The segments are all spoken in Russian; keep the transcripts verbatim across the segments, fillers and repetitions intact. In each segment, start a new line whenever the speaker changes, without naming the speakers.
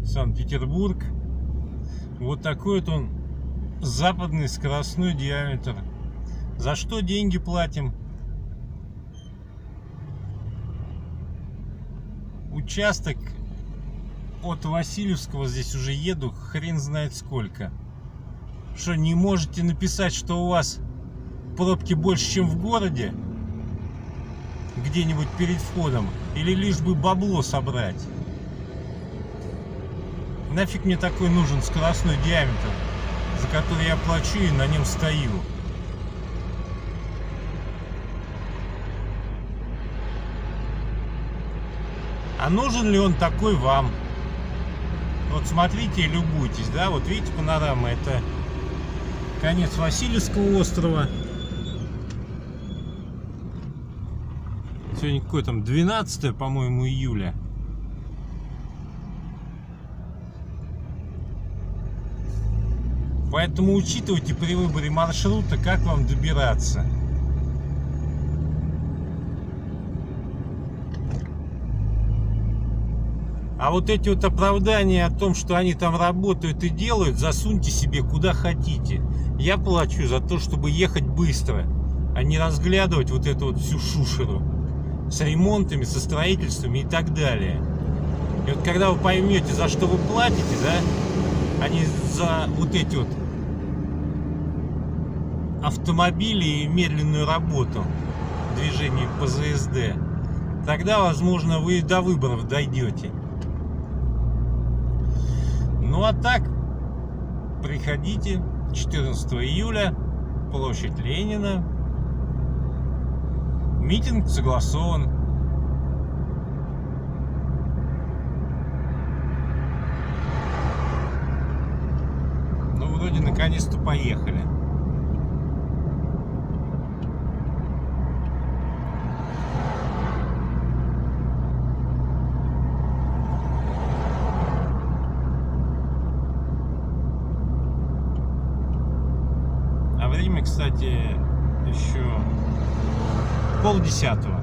Санкт-Петербург. Вот такой вот он западный скоростной диаметр. За что деньги платим? Участок от Васильевского, здесь уже еду, хрен знает сколько. Что, не можете написать, что у вас пробки больше, чем в городе? Где-нибудь перед входом? Или лишь бы бабло собрать? Нафиг мне такой нужен скоростной диаметр, за который я плачу и на нем стою? А нужен ли он такой вам? Вот смотрите и любуйтесь, да? Вот видите, панорама. Это конец Васильевского острова. Сегодня какое там двенадцатое, по-моему, июля. Поэтому учитывайте при выборе маршрута, как вам добираться. А вот эти вот оправдания о том, что они там работают и делают, засуньте себе куда хотите. Я плачу за то, чтобы ехать быстро, а не разглядывать вот эту вот всю шушеру с ремонтами, со строительствами и так далее. И вот когда вы поймете, за что вы платите, да, а не за вот эти вот автомобили и медленную работу движения по ЗСД, тогда, возможно, вы до выборов дойдете. Ну а так, приходите четырнадцатого июля, площадь Ленина. Митинг согласован. Ну, вроде наконец-то поехали. А время, кстати, еще полдесятого.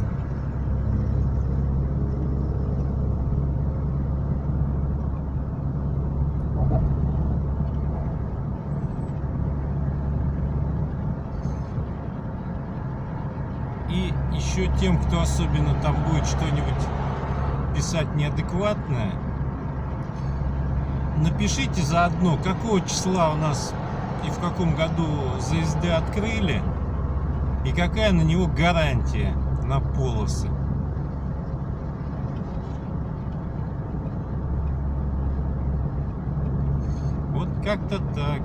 И еще тем, кто особенно там будет что-нибудь писать неадекватное, напишите заодно, какого числа у нас и в каком году ЗСД открыли, и какая на него гарантия на полосы. Вот как-то так.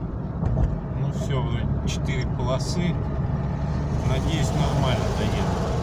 Все, четыре полосы. Надеюсь, нормально доеду.